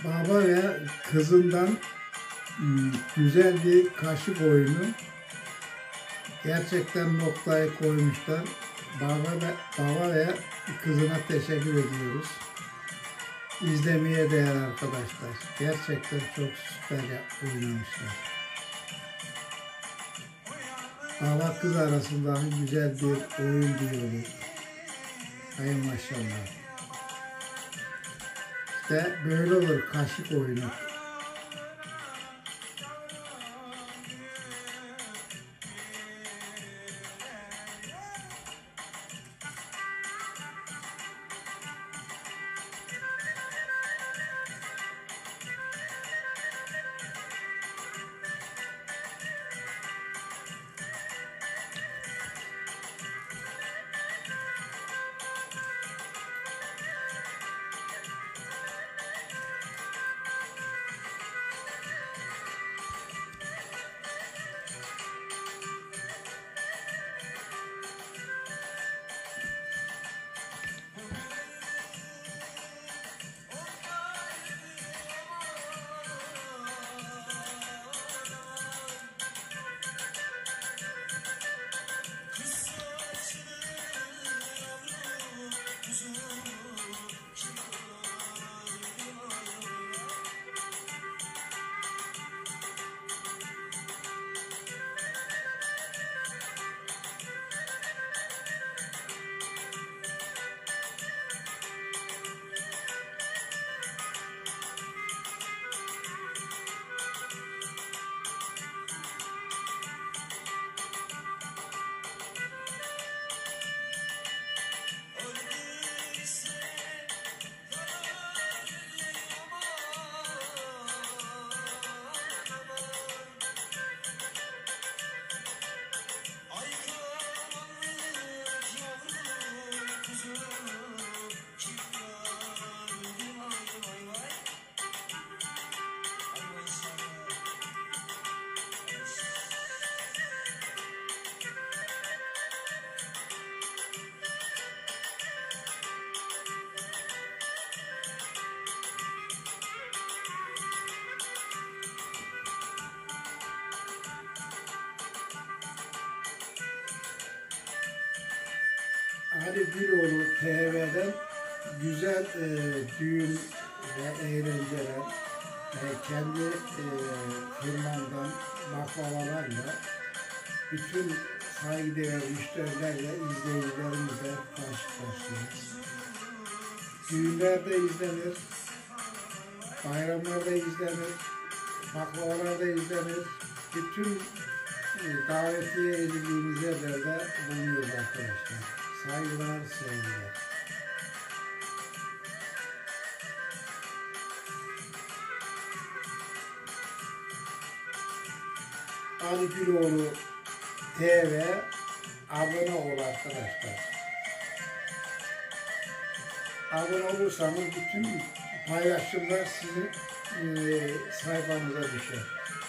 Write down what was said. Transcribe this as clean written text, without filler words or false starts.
Baba ve kızından güzel bir kaşık oyunu. Gerçekten noktayı koymuşlar. Baba ve kızına teşekkür ediyoruz. İzlemeye değer arkadaşlar. Gerçekten çok süper oynamışlar. Baba kız arasında güzel bir oyun diyorduk. Hay maşallah. İşte böyle olur kaşık oyunu. Ali Güloğlu TV'den güzel düğün ve eğlenceler kendi firmandan baklavalarla bütün saygıdeğer müşterilerle izleyicilerimizle karşı karşıyayız. Düğünlerde izlenir, bayramlarda izlenir, baklavalarda izlenir. Bütün davetiye edildiğimiz yerlerde bulunuyoruz arkadaşlar. Saygılar, sevgiler. Ali Güloğlu TV abone ol arkadaşlar. Abone olursanız bütün paylaşımlar sizin sayfanıza düşer.